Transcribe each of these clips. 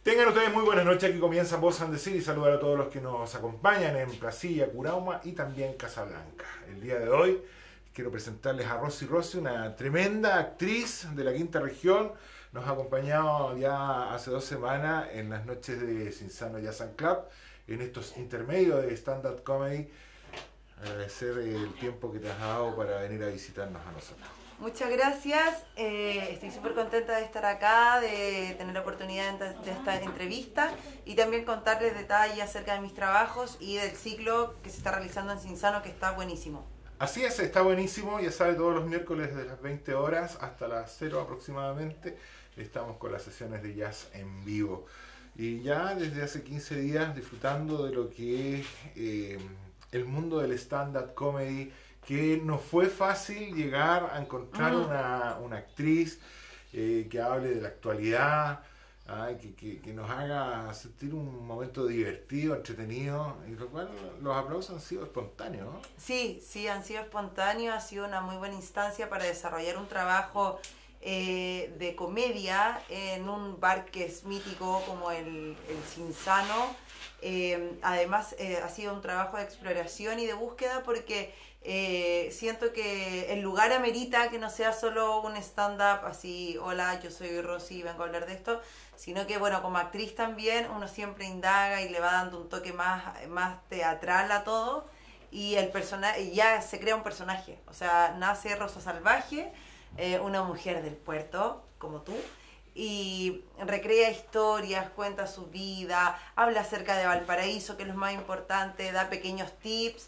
Tengan ustedes muy buenas noches, aquí comienza Voz and Decir y saludar a todos los que nos acompañan en Placilla, Curauma y también Casablanca. El día de hoy quiero presentarles a Rosy Rossi, una tremenda actriz de la quinta región. Nos ha acompañado ya hace 2 semanas en las noches de Cinzano Jazz and Club, en estos intermedios de stand-up comedy. Agradecer el tiempo que te has dado para venir a visitarnos a nosotros. Muchas gracias, estoy súper contenta de estar acá, de tener la oportunidad de esta entrevista y también contarles detalles acerca de mis trabajos y del ciclo que se está realizando en Cinzano, que está buenísimo. Así es, está buenísimo, ya sabes, todos los miércoles de las 20 horas hasta las 0 aproximadamente estamos con las sesiones de jazz en vivo. Y ya desde hace 15 días disfrutando de lo que es el mundo del stand-up comedy, que no fue fácil llegar a encontrar una actriz que hable de la actualidad, que nos haga sentir un momento divertido, entretenido, y lo cual los aplausos han sido espontáneos, ¿no? Sí, han sido espontáneos, ha sido una muy buena instancia para desarrollar un trabajo de comedia en un bar que es mítico como el Cinzano. Además ha sido un trabajo de exploración y de búsqueda porque siento que el lugar amerita que no sea solo un stand-up así, hola, yo soy Rosy y vengo a hablar de esto, sino que bueno, como actriz también uno siempre indaga y le va dando un toque más teatral a todo, y el personaje ya se crea un personaje, o sea, nace Rosa Salvaje, una mujer del puerto como tú, y recrea historias, cuenta su vida, habla acerca de Valparaíso, que es lo más importante, da pequeños tips,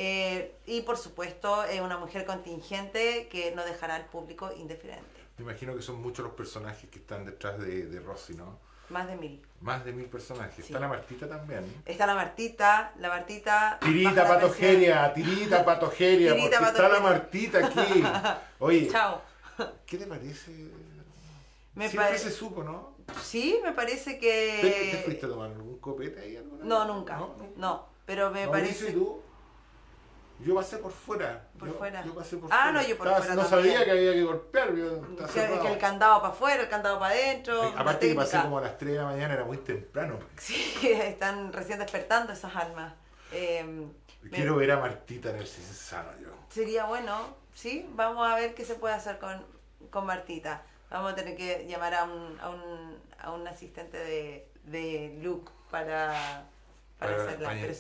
y por supuesto es una mujer contingente que no dejará al público indiferente. Me imagino que son muchos los personajes que están detrás de Rosy, ¿no? Más de 1000. Más de 1000 personajes. Sí. Está la Martita también. Está la Martita. Tirita patogeria, tirita patogeria, porque está la Martita aquí. Oye, chao. ¿Qué te parece? Siempre se supo, ¿no? Sí, me parece que... ¿Te fuiste a tomar algún copete ahí alguna vez? No, nunca. No, pero me parece... ¿Y tú? Yo pasé por fuera. Fuera. Yo pasé por fuera. No, yo por fuera no también. sabía que había que golpear. Que el candado para afuera, el candado para adentro. Aparte que pasé como a las 3 de la mañana, era muy temprano. Sí, están recién despertando esas almas. Quiero ver a Martita en el Cinzano yo. Sería bueno, sí. Vamos a ver qué se puede hacer con Martita. Vamos a tener que llamar a un asistente de look para hacerla. Pero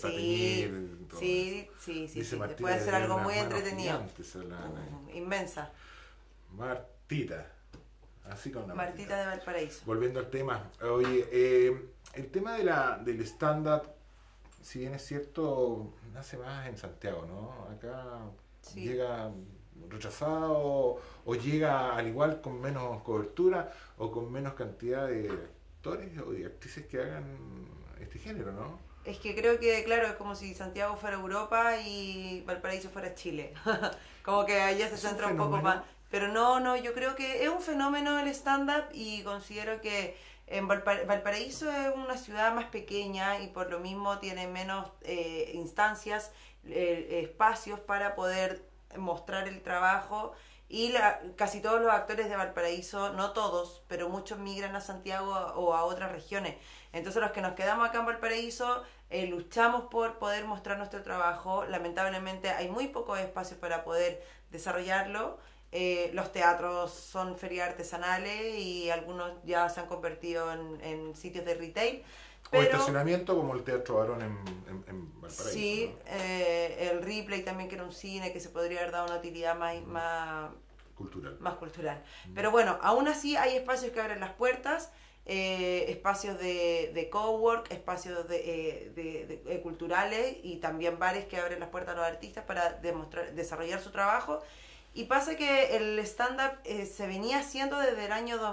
sí, puede ser algo muy entretenido. Inmensa. Martita. Así con la Martita de Valparaíso. Volviendo al tema. Oye, el tema del stand-up, si bien es cierto, nace más en Santiago, ¿no? Acá llega rechazado o llega al igual con menos cobertura o con menos cantidad de actores o de actrices que hagan este género, ¿no? Es que creo que, claro, es como si Santiago fuera Europa y Valparaíso fuera Chile. Como que allá se centra un poco más. Pero no, yo creo que es un fenómeno el stand-up y considero que en Valparaíso es una ciudad más pequeña y por lo mismo tiene menos instancias, espacios para poder mostrar el trabajo, y casi todos los actores de Valparaíso, no todos, pero muchos migran a Santiago o a otras regiones. Entonces los que nos quedamos acá en Valparaíso luchamos por poder mostrar nuestro trabajo. Lamentablemente hay muy pocos espacios para poder desarrollarlo. Los teatros son ferias artesanales y algunos ya se han convertido en sitios de retail. O estacionamiento como el Teatro Barón en Valparaíso. Sí, ¿no? el Ripley también, que era un cine que se podría haber dado una utilidad más cultural. Pero bueno, aún así hay espacios que abren las puertas, espacios de cowork, espacios de culturales y también bares que abren las puertas a los artistas para desarrollar su trabajo. Y pasa que el stand-up se venía haciendo desde el año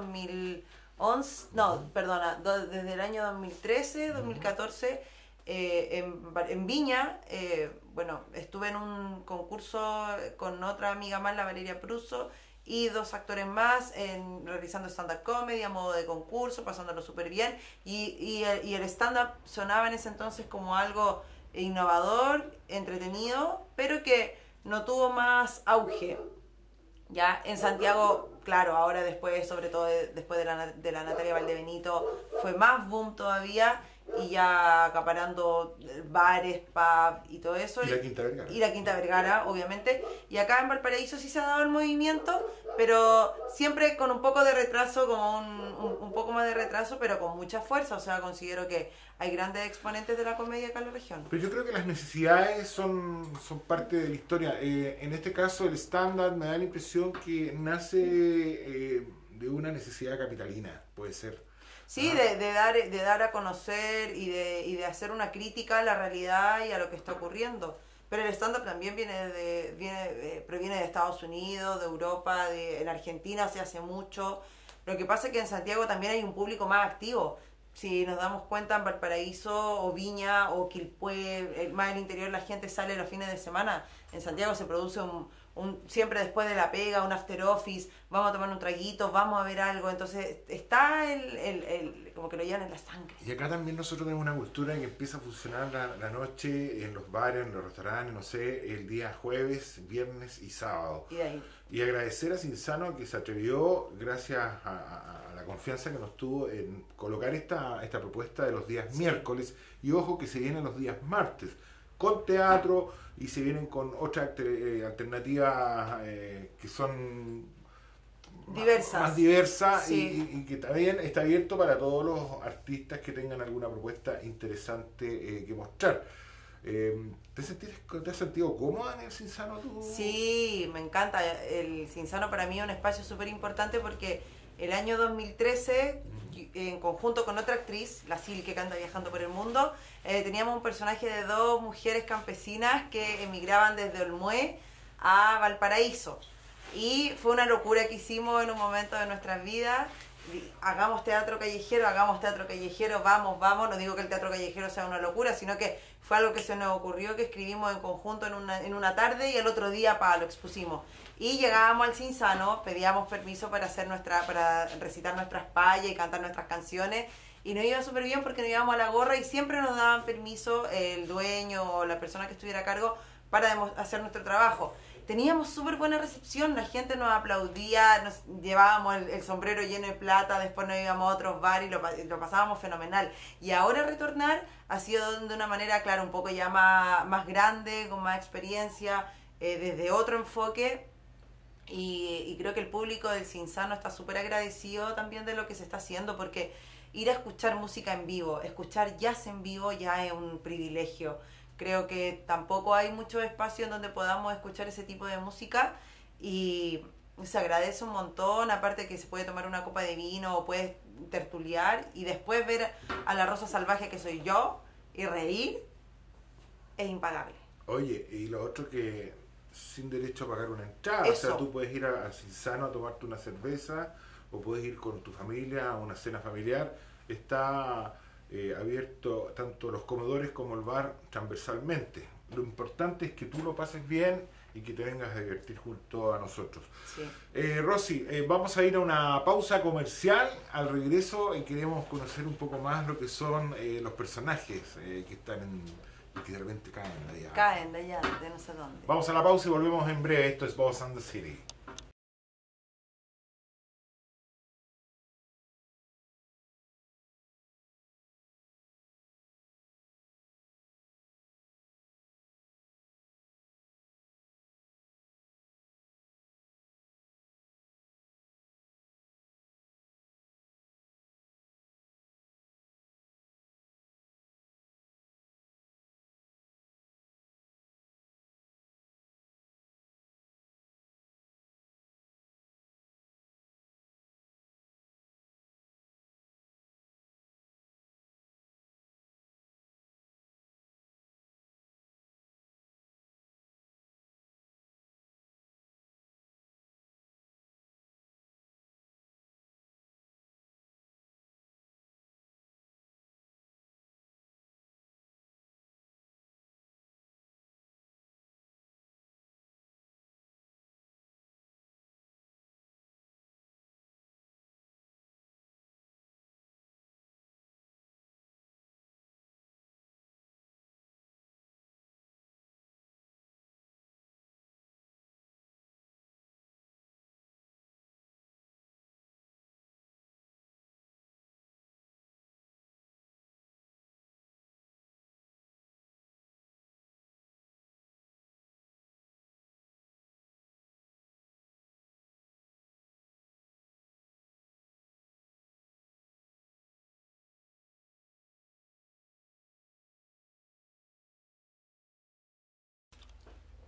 desde el año 2013, 2014, en Viña. Bueno, estuve en un concurso con otra amiga más, la Valeria Pruso, y 2 actores más, realizando stand-up comedy a modo de concurso, pasándolo súper bien. Y el stand-up sonaba en ese entonces como algo innovador, entretenido, pero que no tuvo más auge. Ya en Santiago, claro, ahora después, sobre todo después de la Natalia Valdebenito, fue más boom todavía y ya acaparando bares, pub y todo eso. Y la Quinta Vergara. Y la Quinta Vergara, obviamente. Y acá en Valparaíso sí se ha dado el movimiento, pero siempre con un poco de retraso, como un poco más de retraso, pero con mucha fuerza. O sea, considero que hay grandes exponentes de la comedia acá en la región. Pero yo creo que las necesidades son parte de la historia. En este caso, el stand-up me da la impresión que nace de una necesidad capitalina, puede ser. Sí, ¿Ah? de dar a conocer y de hacer una crítica a la realidad y a lo que está ocurriendo. Pero el stand-up también proviene de Estados Unidos, de Europa, en Argentina se hace mucho. Lo que pasa es que en Santiago también hay un público más activo. Si nos damos cuenta, en Valparaíso o Viña o Quilpué, más el interior, la gente sale los fines de semana. En Santiago se produce siempre después de la pega, un after office, vamos a tomar un traguito, vamos a ver algo. Entonces está como que lo llevan en la sangre. Y acá también nosotros tenemos una cultura que empieza a funcionar la noche en los bares, en los restaurantes, no sé, el día jueves, viernes y sábado. Y de ahí. Y agradecer a Cinzano que se atrevió, gracias a la confianza que nos tuvo, en colocar esta propuesta de los días miércoles. Y ojo que se vienen los días martes, con teatro y se vienen con otras alternativas que son más diversas sí. y que también está abierto para todos los artistas que tengan alguna propuesta interesante que mostrar. ¿Te has sentido cómoda en el Cinzano tú? Sí, me encanta. El Cinzano para mí es un espacio súper importante porque el año 2013, en conjunto con otra actriz, la Sil, que anda viajando por el mundo, teníamos un personaje de dos mujeres campesinas que emigraban desde Olmué a Valparaíso. Y fue una locura que hicimos en un momento de nuestras vidas. Hagamos teatro callejero, vamos. No digo que el teatro callejero sea una locura, sino que fue algo que se nos ocurrió, que escribimos en conjunto en una tarde y el otro día lo expusimos. Y llegábamos al Cinzano, pedíamos permiso para recitar nuestras payas y cantar nuestras canciones. Y nos iba súper bien porque nos íbamos a la gorra y siempre nos daban permiso el dueño o la persona que estuviera a cargo para hacer nuestro trabajo. Teníamos súper buena recepción, la gente nos aplaudía, nos llevábamos el sombrero lleno de plata, después nos íbamos a otros bares y lo pasábamos fenomenal. Y ahora retornar ha sido de una manera, claro, un poco ya más grande, con más experiencia, desde otro enfoque. Y creo que el público del Cinzano está súper agradecido también de lo que se está haciendo, porque ir a escuchar música en vivo, escuchar jazz en vivo ya es un privilegio. Creo que tampoco hay mucho espacio en donde podamos escuchar ese tipo de música y se agradece un montón, aparte que se puede tomar una copa de vino o puedes tertuliar y después ver a la Rosa Salvaje que soy yo y reír, es impagable. Oye, y lo otro que sin derecho a pagar una entrada, Eso. o sea, tú puedes ir a Cinzano a tomarte una cerveza o puedes ir con tu familia a una cena familiar, está abierto tanto los comedores como el bar transversalmente. Lo importante es que tú lo pases bien y que te vengas a divertir junto a nosotros. Sí. Rosy, vamos a ir a una pausa comercial. Al regreso queremos conocer un poco más lo que son los personajes que están y que de repente Caen de allá, de no sé dónde. Vamos a la pausa y volvemos en breve. Esto es Boss and the City.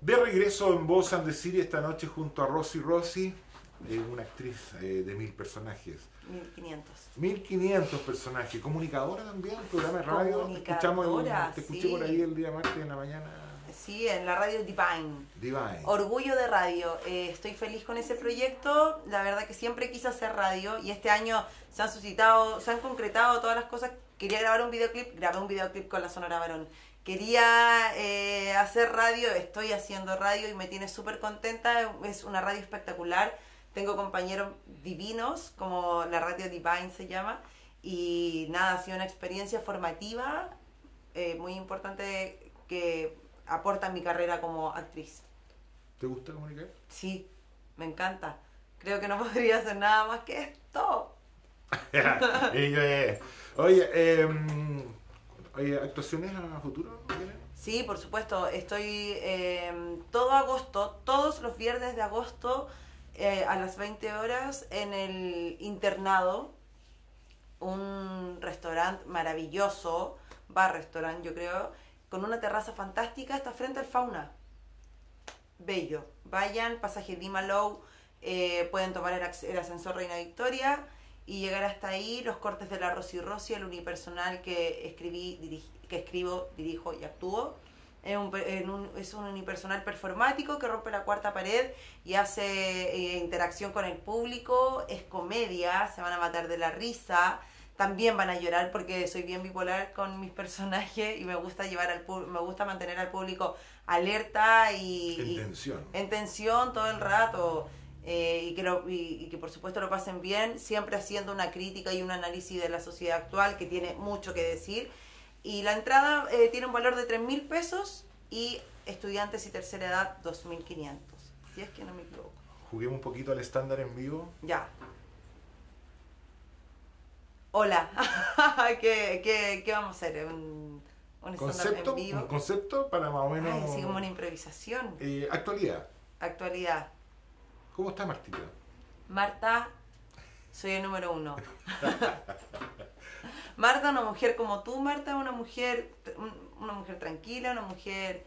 De regreso en Voz and the City esta noche junto a Rosy Rossi, una actriz de 1000 personajes. 1500. 1500 personajes. Comunicadora también, programa de radio. Te escuché por ahí el día martes en la mañana. Sí, en la radio Divine. Divine. Orgullo de radio. Estoy feliz con ese proyecto. La verdad que siempre quise hacer radio y este año se han concretado todas las cosas. Quería grabar un videoclip, grabé un videoclip con la Sonora Varón. Quería hacer radio, estoy haciendo radio y me tiene súper contenta. Es una radio espectacular. Tengo compañeros divinos, como la radio Divine se llama. Y nada, ha sido una experiencia formativa muy importante que aporta en mi carrera como actriz. ¿Te gusta comunicar? Sí, me encanta. Creo que no podría hacer nada más que esto. Oye, ¿actuaciones a futuro? Sí, por supuesto. Estoy todo agosto, todos los viernes de agosto a las 20 horas en el Internado, un restaurante maravilloso, bar-restaurante yo creo, con una terraza fantástica, está frente al Fauna. Bello. Vayan, pasaje Lima Low, pueden tomar el ascensor Reina Victoria y llegar hasta ahí. Los cortes de la Rosy Rossi, el unipersonal que escribo, dirijo y actúo. Es un unipersonal performático que rompe la cuarta pared y hace interacción con el público. Es comedia, se van a matar de la risa. También van a llorar porque soy bien bipolar con mis personajes y me gusta mantener al público alerta y en tensión todo el rato. Y que por supuesto lo pasen bien, siempre haciendo una crítica y un análisis de la sociedad actual que tiene mucho que decir. Y la entrada tiene un valor de 3.000 pesos y estudiantes y tercera edad 2.500, si es que no me equivoco. Juguemos un poquito al estándar en vivo. Ya. Hola. ¿Qué vamos a hacer? ¿Un estándar en vivo? Un concepto para más o menos... Ay, sí, como una improvisación. Actualidad. ¿Cómo está Martita? Marta, soy el número 1. Marta, una mujer como tú, Marta, una mujer tranquila, una mujer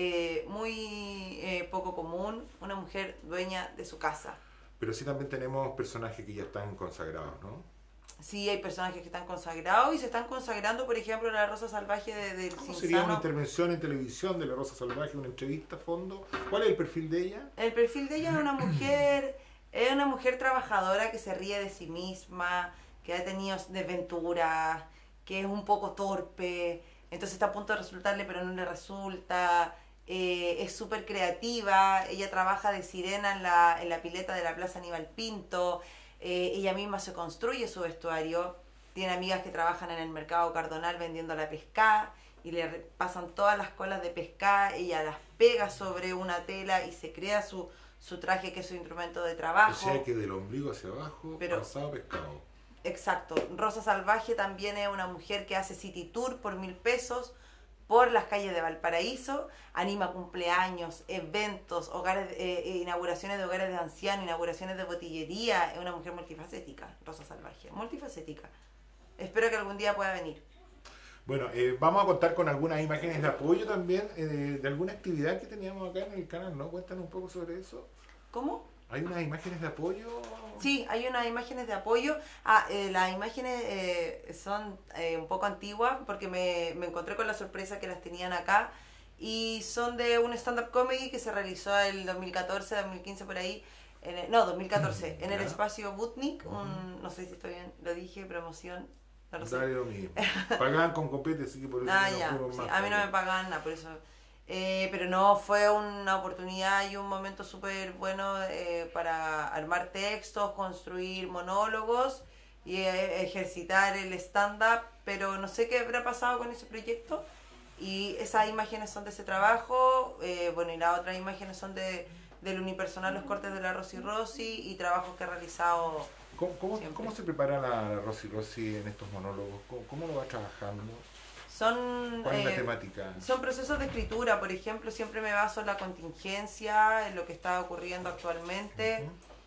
muy poco común, una mujer dueña de su casa. Pero sí también tenemos personajes que ya están consagrados, ¿no? Sí, hay personajes que están consagrados y se están consagrando, por ejemplo, la Rosa Salvaje del Cinsano. ¿Sería una intervención en televisión de la Rosa Salvaje, una entrevista a fondo? ¿Cuál es el perfil de ella? El perfil de ella es una mujer trabajadora que se ríe de sí misma, que ha tenido desventuras, que es un poco torpe, entonces está a punto de resultarle pero no le resulta, es súper creativa, ella trabaja de sirena en la pileta de la Plaza Aníbal Pinto, ella misma se construye su vestuario, tiene amigas que trabajan en el mercado Cardonal vendiendo la pescá y le pasan todas las colas de pescá, ella las pega sobre una tela y se crea su traje que es su instrumento de trabajo. O sea que del ombligo hacia abajo, pasado pescado. Exacto. Rosa Salvaje también es una mujer que hace city tour por 1.000 pesos por las calles de Valparaíso, anima cumpleaños, eventos, inauguraciones de hogares de ancianos, inauguraciones de botillería. Es una mujer multifacética, Rosa Salvaje, multifacética. Espero que algún día pueda venir. Bueno, vamos a contar con algunas imágenes de apoyo también, de alguna actividad que teníamos acá en el canal, ¿no? Cuéntanos un poco sobre eso. ¿Cómo? ¿Hay unas imágenes de apoyo? Sí, hay unas imágenes de apoyo. Las imágenes son un poco antiguas porque me encontré con la sorpresa que las tenían acá y son de un stand-up comedy que se realizó el 2014, 2015 por ahí. 2014, en el espacio Butnik, no sé si estoy bien, lo dije, promoción. No lo sé. Dale lo mismo. Pagaban con copete, así que por eso no sí, a mí no me pagaban nada, por eso... pero no, fue una oportunidad y un momento súper bueno para armar textos, construir monólogos y ejercitar el stand-up, pero no sé qué habrá pasado con ese proyecto y esas imágenes son de ese trabajo, y las otras imágenes son del unipersonal, los cortes de la Rosy Rossi y trabajos que he realizado. ¿Cómo se prepara la Rosy Rossi en estos monólogos? ¿Cómo lo va trabajando? ¿Cuál es la temática? Son procesos de escritura, por ejemplo, siempre me baso en la contingencia, en lo que está ocurriendo actualmente,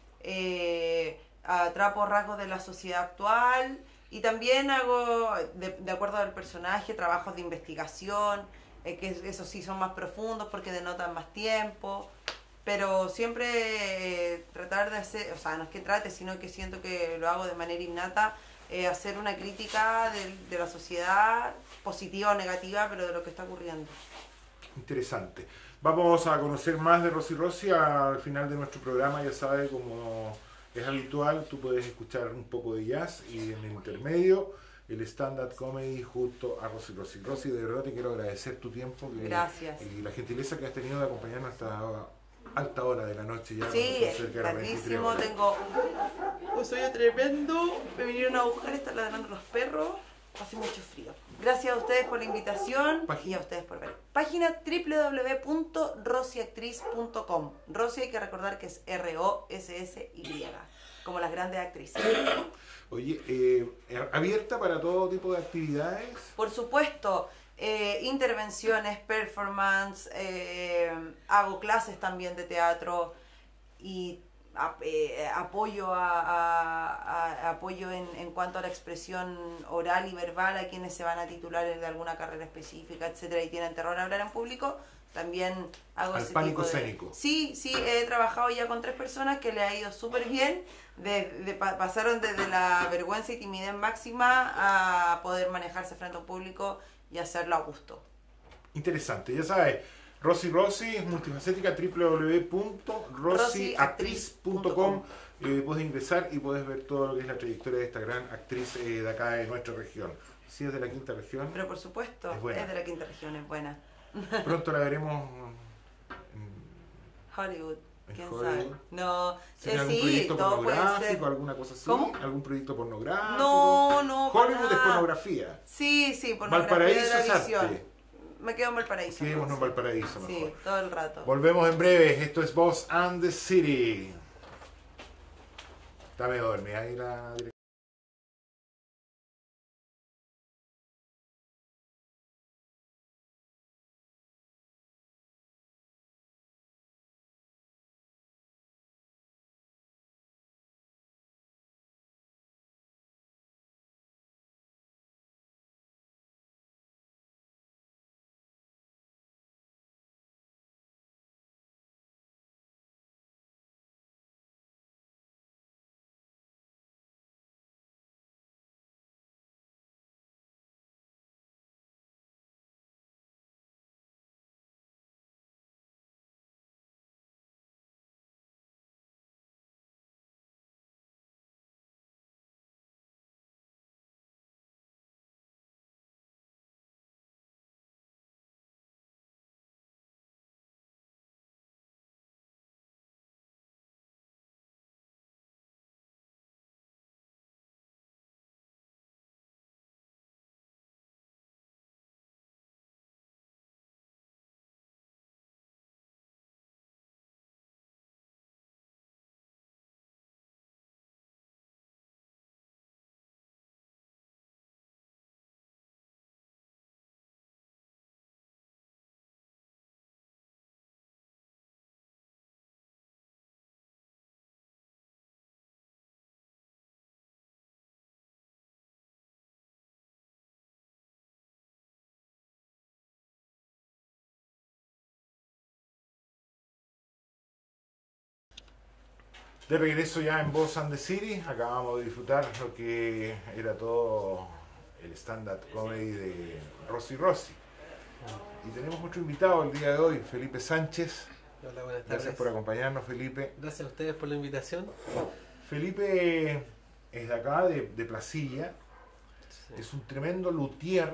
atrapo rasgos de la sociedad actual y también hago, de acuerdo al personaje, trabajos de investigación, que esos sí son más profundos porque denotan más tiempo, pero siempre tratar de hacer, o sea, no es que trate, sino que siento que lo hago de manera innata, hacer una crítica de la sociedad, positiva o negativa, pero de lo que está ocurriendo. Interesante. Vamos a conocer más de Rosy Rossi al final de nuestro programa. Ya sabes, como es habitual, tú puedes escuchar un poco de jazz y en el intermedio el stand-up comedy junto a Rosy Rossi. Rosy, de verdad te quiero agradecer tu tiempo Gracias. Y la gentileza que has tenido de acompañarnos hasta alta hora de la noche. Ya sí, cerca de las 23 tardísimo, horas. tengo un sueño tremendo, me vinieron a buscar, están ladrando los perros, hace mucho frío. Gracias a ustedes por la invitación y a ustedes por ver. Página www.rosyactriz.com. Rosy hay que recordar que es R-O-S-S-Y, como las grandes actrices. Oye, ¿abierta para todo tipo de actividades? Por supuesto, intervenciones, performance, hago clases también de teatro y apoyo apoyo en cuanto a la expresión oral y verbal a quienes se van a titular de alguna carrera específica, etcétera, y tienen terror a hablar en público. También hago Al ese pánico tipo de... escénico. Sí, he trabajado ya con 3 personas que le ha ido súper bien. Pasaron desde la vergüenza y timidez máxima a poder manejarse frente a un público y hacerlo a gusto. Interesante, ya sabes. Rosy Rossi es multifacética, www.rosyactriz.com. Puedes ingresar y puedes ver todo lo que es la trayectoria de esta gran actriz de acá de nuestra región. Si es de la quinta región. Pero por supuesto, es de la quinta región, es buena. Pronto la veremos en Hollywood. ¿Quién Hollywood. sabe? No, ¿Algún sí, proyecto todo puede ser. pornográfico, alguna cosa así? ¿Cómo? ¿Algún proyecto pornográfico? No. Hollywood es pornografía. Sí, pornografía. Valparaíso de es la visión. arte. Me quedo en Valparaíso. Quedémonos en Valparaíso mejor. Sí, todo el rato. Volvemos en breve. Esto es Boss and the City. Dame dormir ahí la dirección. De regreso ya en Boss and the City, acabamos de disfrutar lo que era todo el stand-up comedy de Rosy Rossi. Y tenemos otro invitado el día de hoy, Felipe Sánchez. Hola, buenas tardes. Gracias por acompañarnos, Felipe. Gracias a ustedes por la invitación. Felipe es de acá, de Placilla. Sí. Es un tremendo luthier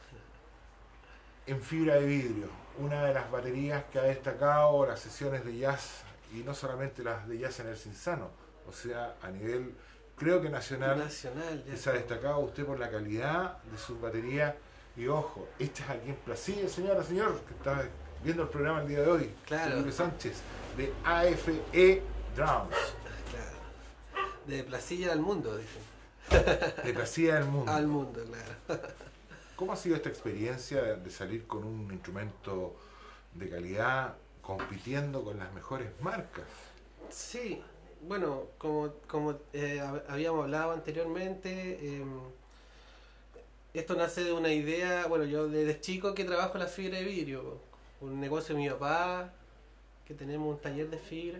en fibra de vidrio. Una de las baterías que ha destacado las sesiones de jazz, y no solamente las de jazz en el Cinzano, o sea, a nivel, creo que nacional, ya. se ha destacado usted por la calidad de su batería. Y ojo, hechas aquí en Placilla, señor, que está viendo el programa el día de hoy. Claro. Felipe Sánchez, de AFE Drums. Claro. De Placilla al mundo, dicen. De Placilla del mundo. Al mundo, claro. ¿Cómo ha sido esta experiencia de salir con un instrumento de calidad compitiendo con las mejores marcas? Sí, bueno, como habíamos hablado anteriormente, esto nace de una idea, bueno, yo desde chico que trabajo en la fibra de vidrio, un negocio de mi papá, que tenemos un taller de fibra.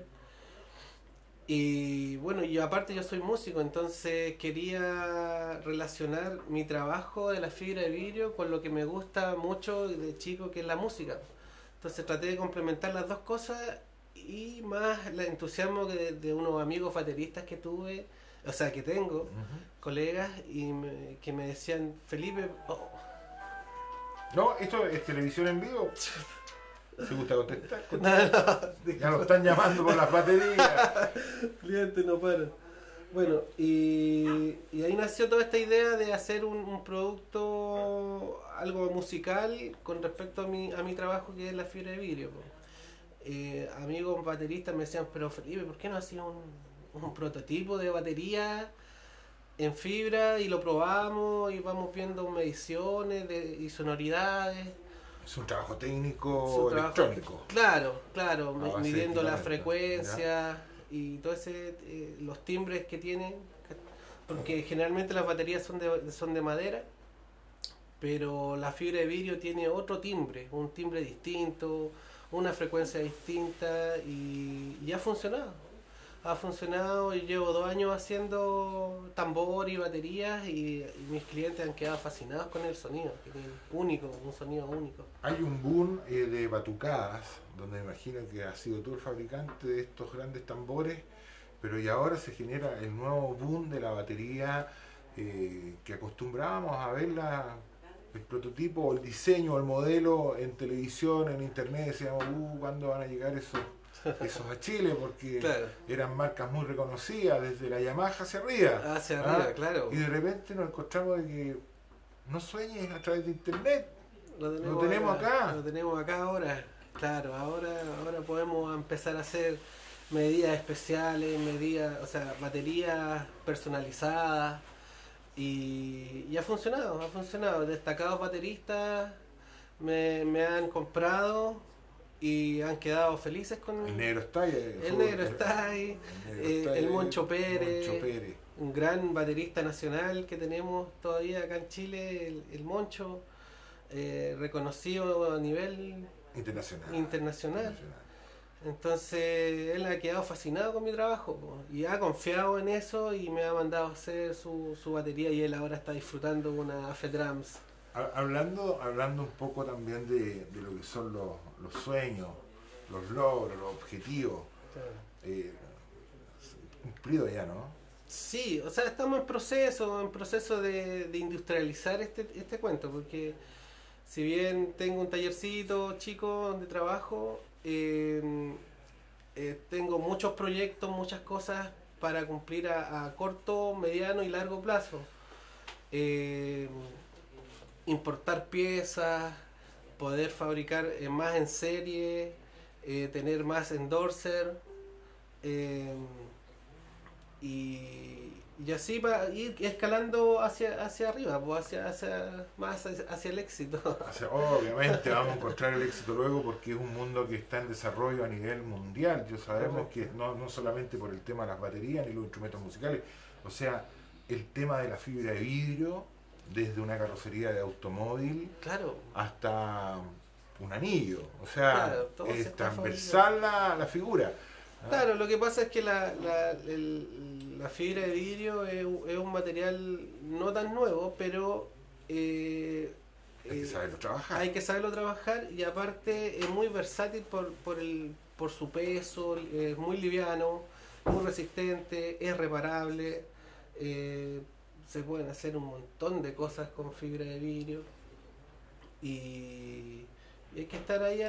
Y bueno, yo aparte yo soy músico, entonces quería relacionar mi trabajo de la fibra de vidrio con lo que me gusta mucho de chico, que es la música. Entonces traté de complementar las dos cosas y más el entusiasmo de unos amigos bateristas que tuve, o sea, que tengo, colegas, y que me decían, Felipe, No, esto es televisión en vivo. ¿Se gusta contestar? no, Ya lo están llamando por las baterías. cliente no para. Bueno, y ahí nació toda esta idea de hacer un producto, algo musical con respecto a mi trabajo, que es la fibra de vidrio. Amigos bateristas me decían, pero Felipe, ¿por qué no hacías un prototipo de batería en fibra y lo probamos y vamos viendo mediciones y sonoridades? Es un trabajo técnico Su trabajo, electrónico. claro, A base de midiendo la filamento, frecuencia y todo ese, los timbres que tienen, porque generalmente las baterías son de madera, pero la fibra de vidrio tiene otro timbre, un timbre distinto, una frecuencia distinta, y ha funcionado. Ha funcionado, y llevo 2 años haciendo tambor y baterías, y mis clientes han quedado fascinados con el sonido, que es único, un sonido único. Hay un boom de batucadas, donde me imagino que ha sido tú el fabricante de estos grandes tambores, pero y ahora se genera el nuevo boom de la batería, que acostumbrábamos a verla, el prototipo, o el diseño, o el modelo en televisión, en internet. Decíamos, ¿cuándo van a llegar esos a Chile? Porque Claro. eran marcas muy reconocidas, desde la Yamaha hacia arriba. Hacia arriba, claro. Y de repente nos encontramos de que no sueñes a través de internet. Lo tenemos acá. Lo tenemos acá ahora. Claro, ahora podemos empezar a hacer medidas especiales, o sea, baterías personalizadas. Y ha funcionado. Destacados bateristas me han comprado y han quedado felices con El negro está ahí. el negro está ahí, el Moncho Pérez, un gran baterista nacional que tenemos todavía acá en Chile, el Moncho, reconocido a nivel internacional. Entonces él ha quedado fascinado con mi trabajo, po, y ha confiado en eso y me ha mandado a hacer su batería, y él ahora está disfrutando una AFE Drums. Hablando un poco también de lo que son los sueños, los logros, los objetivos, cumplido ya, ¿no? Sí, o sea, estamos en proceso de industrializar este cuento, porque si bien tengo un tallercito chico donde trabajo, tengo muchos proyectos, muchas cosas para cumplir a corto, mediano y largo plazo. Importar piezas, poder fabricar más en serie, tener más endorser, y así va a ir escalando hacia arriba, pues hacia el éxito. Obviamente vamos a encontrar el éxito luego, porque es un mundo que está en desarrollo a nivel mundial. Ya sabemos que no solamente por el tema de las baterías ni los instrumentos musicales, o sea, el tema de la fibra de vidrio, desde una carrocería de automóvil, claro, hasta un anillo, o sea, claro, es transversal la figura. Claro, lo que pasa es que la fibra de vidrio es un material no tan nuevo, pero hay que saberlo trabajar. Y aparte es muy versátil por su peso, es muy liviano, muy resistente, es reparable, se pueden hacer un montón de cosas con fibra de vidrio, y hay que estar ahí a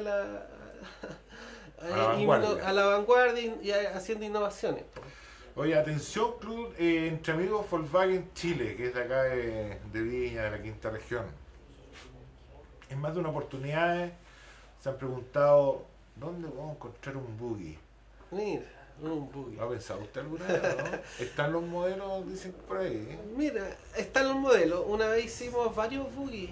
la vanguardia y haciendo innovaciones. Oye, atención, club entre amigos Volkswagen Chile, que es de acá de Viña, de la quinta región. En más de una oportunidad se han preguntado dónde vamos a encontrar un buggy. Mira, un buggy. ¿Lo ha pensado usted alguna vez, no? ¿Están los modelos, dicen por ahí? Mira, están los modelos. Una vez hicimos varios buggy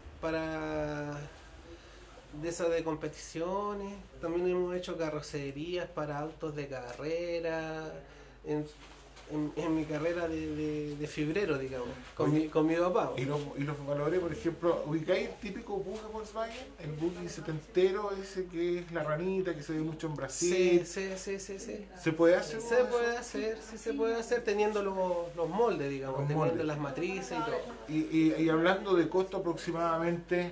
de esas de competiciones. También hemos hecho carrocerías para autos de carrera. en mi carrera de fibrero, digamos, con mi papá. Y los valores, por ejemplo, ubicáis el típico buggy Volkswagen, el buggy setentero, ese que es la ranita, que se ve mucho en Brasil. Sí. ¿Se puede hacer? Se puede hacer, sí se puede hacer teniendo los moldes, digamos, Los teniendo moldes. las matrices y todo. Y hablando de costo aproximadamente,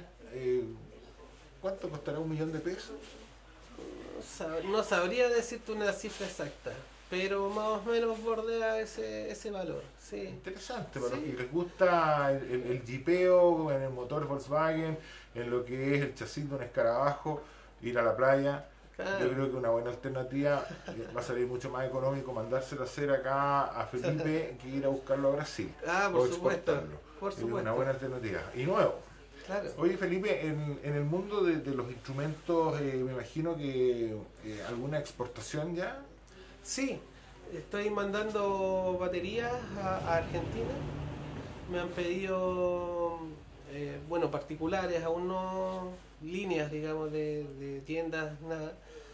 ¿cuánto costará $1.000.000? No sabría decirte una cifra exacta, pero más o menos bordea ese valor, sí. Interesante, para los Sí. que les gusta el jipeo en el motor Volkswagen, en lo que es el chasis de un escarabajo, ir a la playa. Claro. Yo creo que una buena alternativa va a salir mucho más económico mandárselo a hacer acá a Felipe que ir a buscarlo a Brasil. Ah, o por supuesto, exportarlo. por Es una supuesto. buena alternativa. Y nuevo. Claro. Oye Felipe, en el mundo de los instrumentos, me imagino que alguna exportación ya. Sí, estoy mandando baterías a Argentina. Me han pedido, bueno, particulares, aún no líneas, digamos, de tiendas, nada.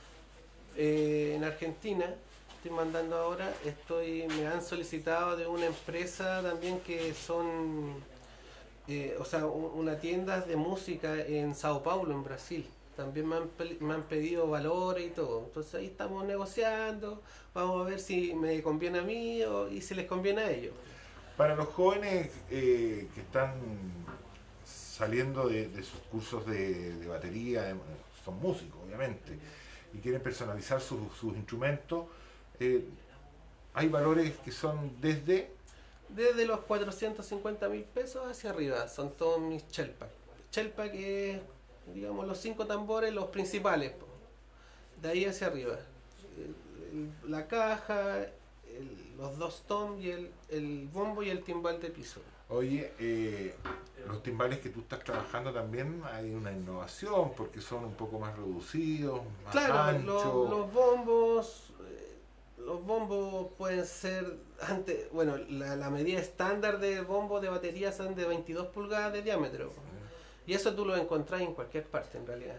En Argentina estoy mandando ahora, me han solicitado de una empresa también que son, o sea, una tienda de música en Sao Paulo, en Brasil. También me han pedido valores y todo. Entonces ahí estamos negociando, vamos a ver si me conviene a mí y si les conviene a ellos. Para los jóvenes que están saliendo de sus cursos de batería, son músicos obviamente, y quieren personalizar sus instrumentos, hay valores que son Desde los 450.000 pesos hacia arriba, son todos mis Chelpa. Chelpa que es, digamos, los 5 tambores, los principales, po. De ahí hacia arriba. La caja, los 2 toms y el bombo y el timbal de piso. Oye, los timbales que tú estás trabajando también hay una innovación porque son un poco más reducidos, más Claro, anchos. los bombos pueden ser, bueno, la medida estándar de bombos de batería son de 22 pulgadas de diámetro. Y eso tú lo encontrás en cualquier parte en realidad.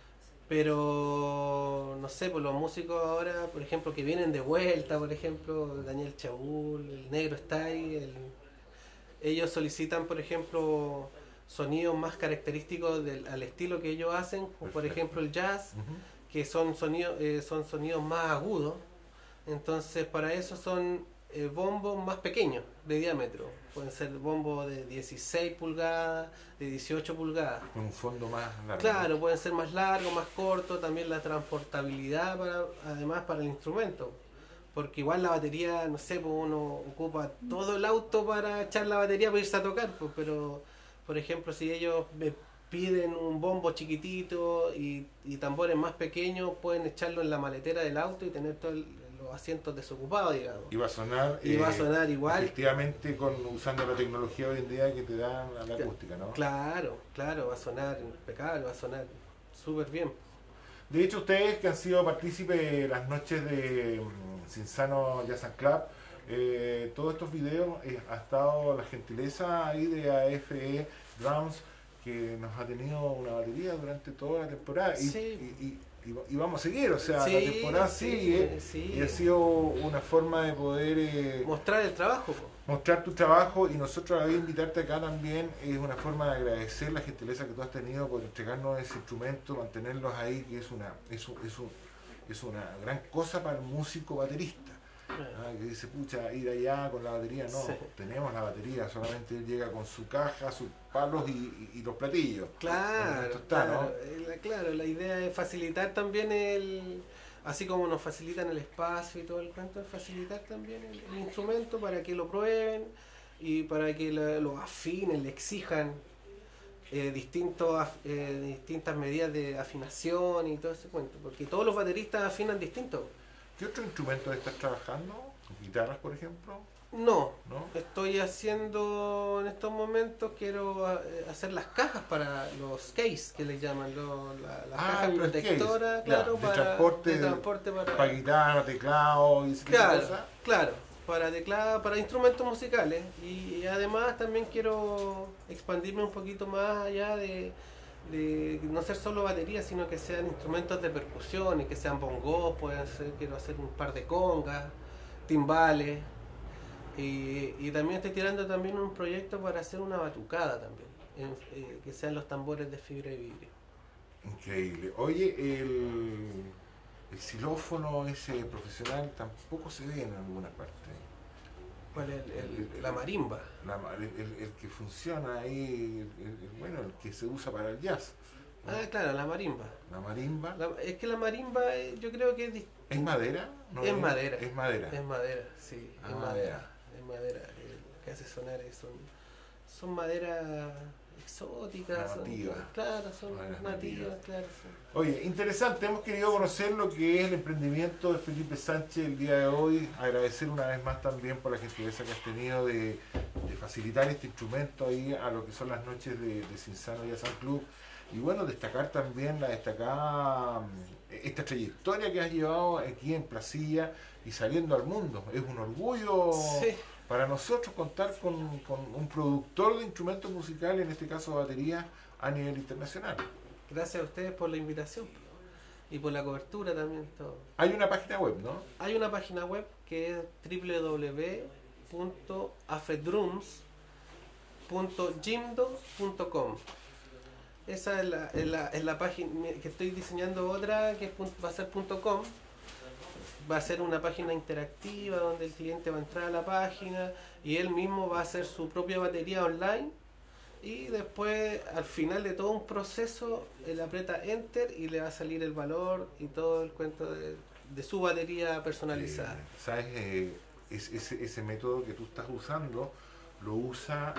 Pero, no sé, pues los músicos ahora, por ejemplo, que vienen de vuelta, por ejemplo, Daniel Chaúl, el Negro está ahí, ellos solicitan, por ejemplo, sonidos más característicos al estilo que ellos hacen, como por ejemplo el jazz, que son sonidos más agudos. Entonces, para eso son bombos más pequeños de diámetro. Pueden ser bombos de 16 pulgadas, de 18 pulgadas. Con un fondo más largo. Claro, pueden ser más largos, más cortos, también la transportabilidad además para el instrumento. Porque igual la batería, no sé, pues uno ocupa todo el auto para echar la batería para irse a tocar, pues, pero por ejemplo si ellos me piden un bombo chiquitito y tambores más pequeños, pueden echarlo en la maletera del auto y tener todos los asientos desocupados, digamos. Y va a sonar, igual. Efectivamente, usando la tecnología hoy en día que te da la acústica, ¿no? Claro, va a sonar impecable, va a sonar súper bien. De hecho, ustedes que han sido partícipes de las noches de Cinzano Jazz and Club, todos estos videos ha estado la gentileza ahí de AFE Drums, que nos ha tenido una batería durante toda la temporada. Sí. Y vamos a seguir, o sea, Sí, la temporada sigue, sí. y ha sido una forma de poder mostrar el trabajo, po. mostrar tu trabajo, y nosotros a invitarte acá también es una forma de agradecer la gentileza que tú has tenido por entregarnos ese instrumento, mantenerlos ahí, que es una gran cosa para el músico baterista. Que dice, pucha, ir allá con la batería, no, Sí. tenemos la batería, solamente él llega con su caja, sus palos y los platillos. Claro, Esto está, ¿no? claro, la idea es facilitar también así como nos facilitan el espacio y todo el cuento, es facilitar también el instrumento para que lo prueben y para que lo afinen, le exijan distintas medidas de afinación y todo ese cuento, porque todos los bateristas afinan distinto. ¿Qué otro instrumento estás trabajando? ¿Guitarras, por ejemplo? No, ¿No? estoy haciendo en estos momentos, quiero hacer las cajas para los case que les llaman, las cajas los protectoras, case, claro, ya, de transporte para guitarra, teclado y ese tipo de claro, cosas. claro, para teclado, para instrumentos musicales, y además también quiero expandirme un poquito más allá de no ser solo batería, sino que sean instrumentos de percusión y que sean bongos, quiero hacer un par de congas, timbales. Y también estoy tirando también un proyecto para hacer una batucada también, que sean los tambores de fibra de vidrio. Increíble. Oye, el xilófono ese profesional tampoco se ve en alguna parte. ¿Cuál es la marimba? El que funciona ahí, bueno, el que se usa para el jazz, ¿no? Ah, claro, la marimba. La marimba. Es que la marimba yo creo que es ¿Es madera? No, es madera. Es madera. Es madera, sí, es Ah, madera. Es madera. Que hace sonar son maderas exóticas. Nativas. Claro, son Maderas nativas, nativas. claro. Oye, interesante, hemos querido conocer lo que es el emprendimiento de Felipe Sánchez el día de hoy, agradecer una vez más también por la gentileza que has tenido de facilitar este instrumento ahí a lo que son las noches de Cinzano Jazz Club, y bueno, destacar también esta trayectoria que has llevado aquí en Placilla y saliendo al mundo. Es un orgullo Sí. para nosotros contar con un productor de instrumentos musicales, en este caso batería, a nivel internacional. Gracias a ustedes por la invitación y por la cobertura también. Todo. Hay una página web, ¿no? Hay una página web que es www.afedrums.jimdo.com. Esa es la página que estoy diseñando, otra que va a ser .com. Va a ser una página interactiva donde el cliente va a entrar a la página y él mismo va a hacer su propia batería online, y después al final de todo un proceso él aprieta enter y le va a salir el valor y todo el cuento de su batería personalizada. ¿Sabes? Ese método que tú estás usando lo usa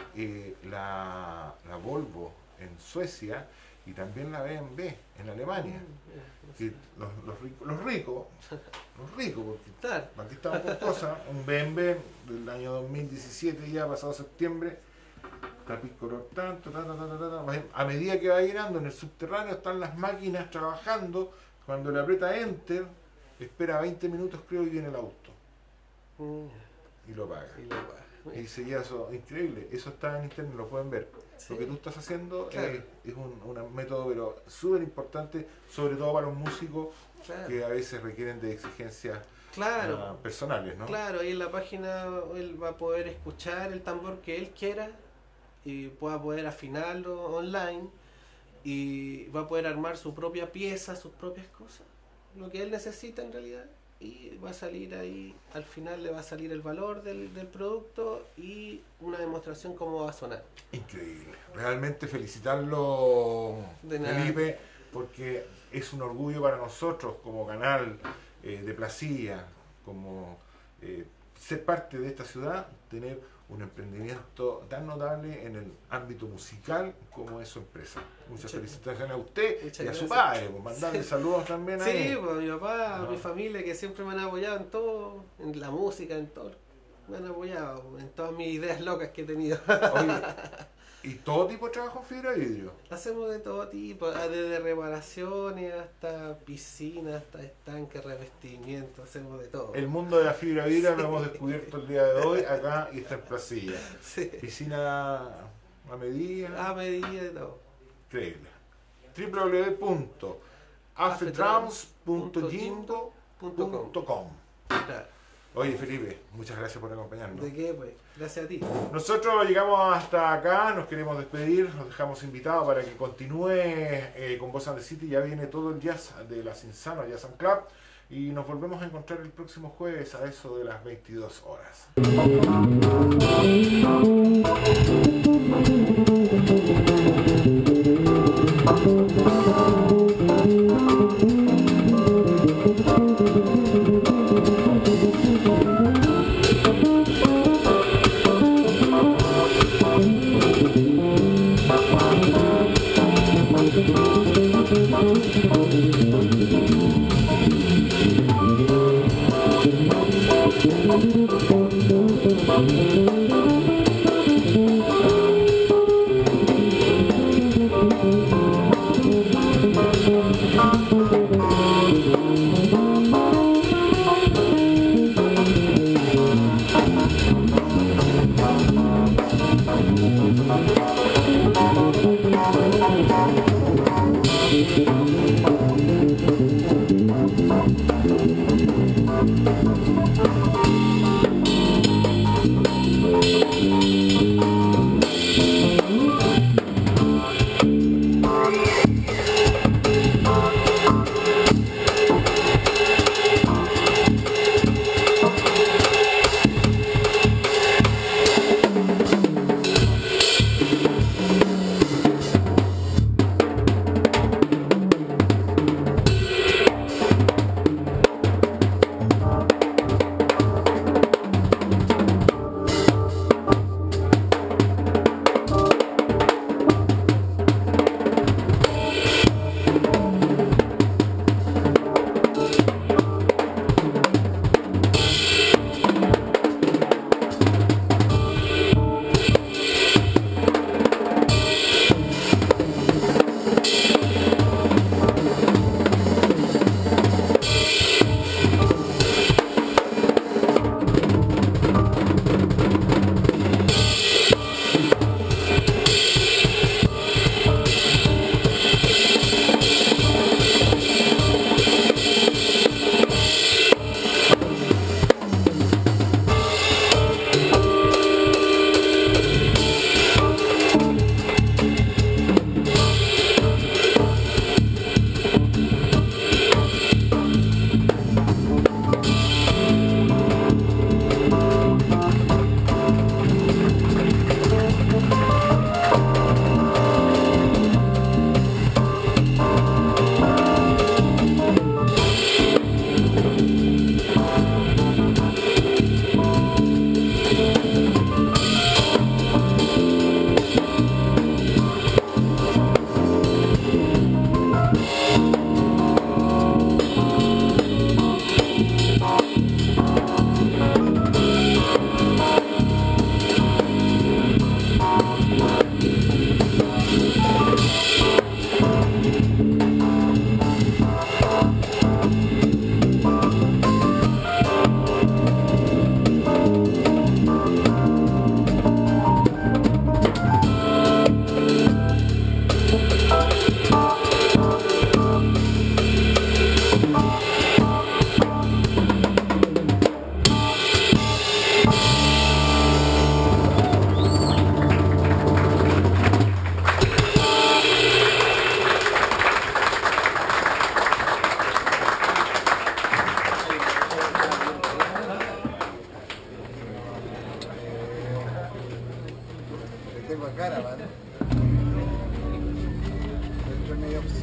la Volvo en Suecia y también la BMW en Alemania. Que los ricos, porque Claro. aquí estamos con cosas, un BMW del año 2017, ya pasado septiembre, tapiz color tanto, a medida que va girando en el subterráneo están las máquinas trabajando, cuando le aprieta enter, espera 20 minutos creo y viene el auto y lo paga. Y dice, eso increíble, eso está en internet, lo pueden ver. Sí. Lo que tú estás haciendo Claro. es un método pero súper importante, sobre todo para los músicos Claro. que a veces requieren de exigencias Claro. personales, ¿no? Claro, y en la página él va a poder escuchar el tambor que él quiera y va a poder afinarlo online y va a poder armar su propia pieza, sus propias cosas, lo que él necesita en realidad, y va a salir ahí, al final le va a salir el valor del producto y una demostración cómo va a sonar. Increíble. Realmente felicitarlo, De nada. Felipe, porque es un orgullo para nosotros como canal de Placilla, como ser parte de esta ciudad, tener un emprendimiento tan notable en el ámbito musical como es su empresa. Muchas felicitaciones a usted Muchas y a gracias. su padre, pues mandarle saludos también a Sí, él. pues mi papá, Ajá. mi familia, que siempre me han apoyado en todo, en la música, en todo. Me han apoyado en todas mis ideas locas que he tenido. Oye, y todo tipo de trabajo en fibra de vidrio. Hacemos de todo tipo, desde reparaciones hasta piscinas, hasta estanques, revestimiento, hacemos de todo. El mundo de la fibra de vidrio lo hemos descubierto el día de hoy acá y está en Placilla. Sí. Piscina a medida. A medida de todo. Increíble. www.afedrums.jimdo.com. Claro. Oye Felipe, muchas gracias por acompañarnos. ¿De qué, pues? Gracias a ti. Nosotros llegamos hasta acá, nos queremos despedir, nos dejamos invitados para que continúe con Voz and the City. Ya viene todo el jazz de la Cinzano Jazz Club y nos volvemos a encontrar el próximo jueves a eso de las 22 horas.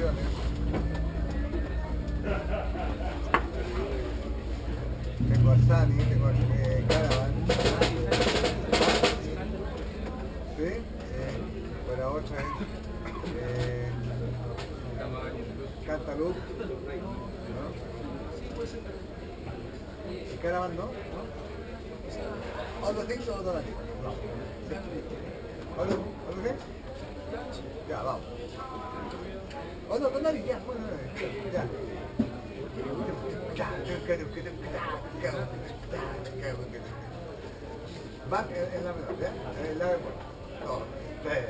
opciones. Tengo a Sally, tengo a Caravan. ¿Sí? Por la otra es Cantaloupe. ¿No? ¿Y Caravan no? ¿No? ¿Otro sexo o otro latino? No. ¿Otro qué? Ya, vamos. ¿Otro con nadie? Ya, bueno, ya. Va en la menor, ¿ya? En la menor. Dos, tres.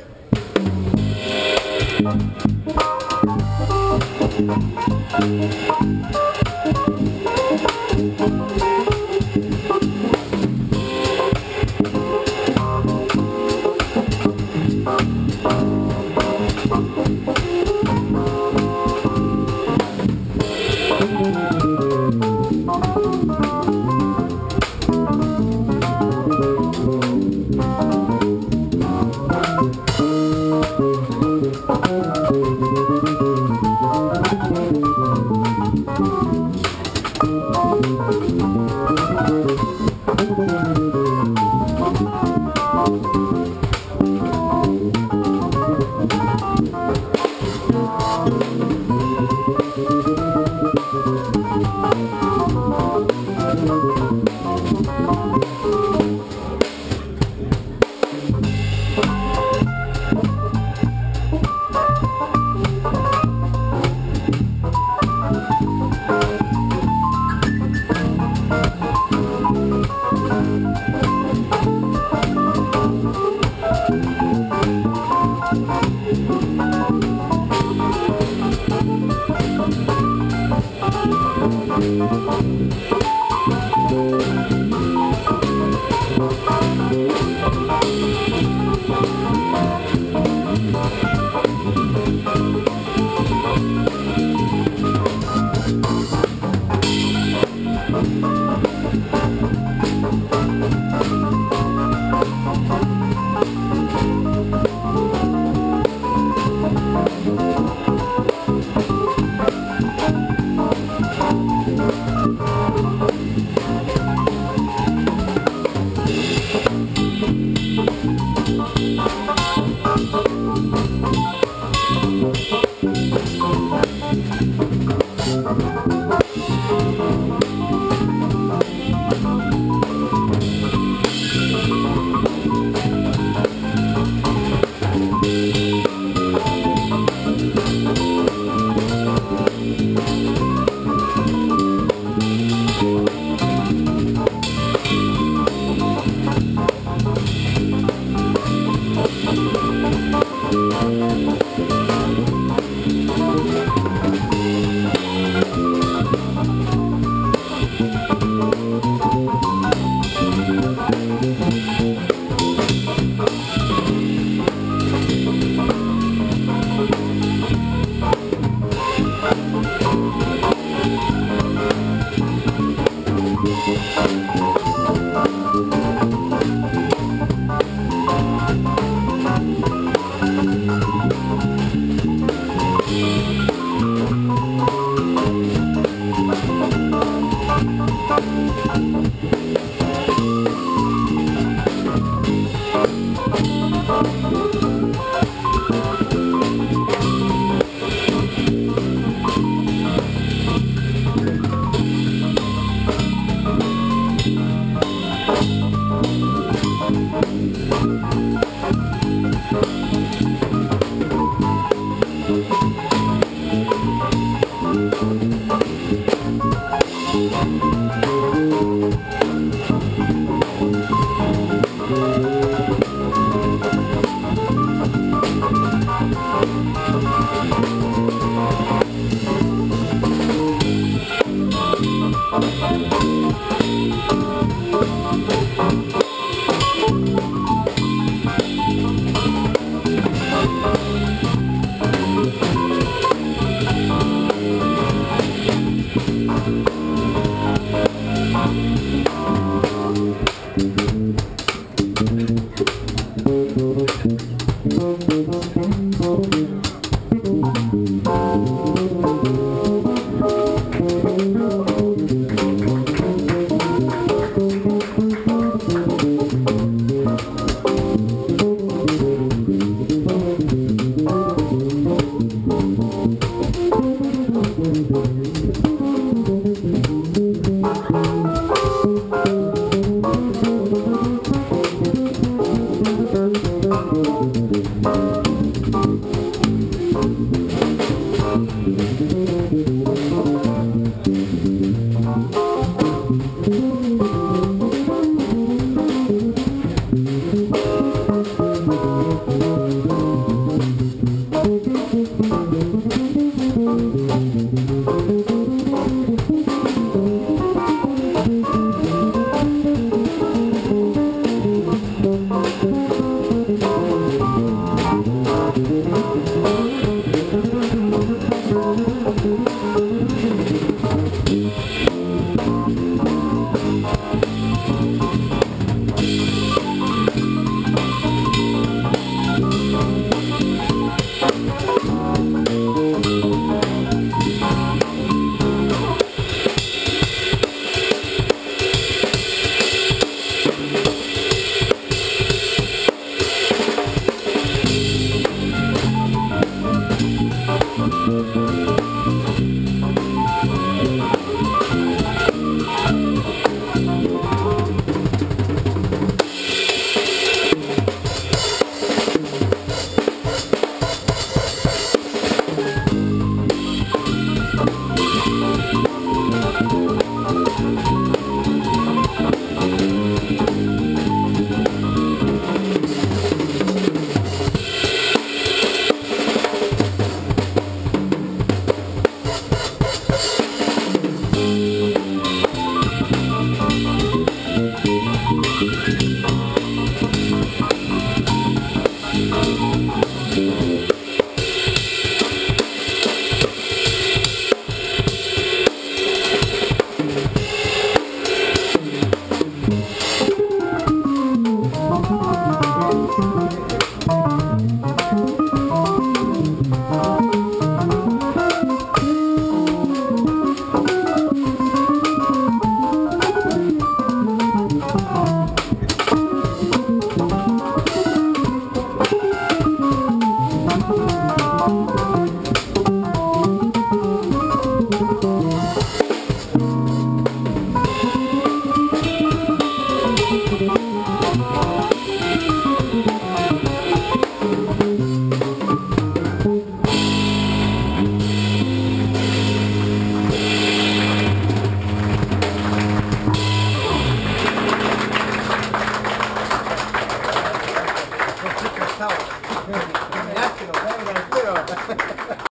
Estoy cansado. Me miraste, no sabes,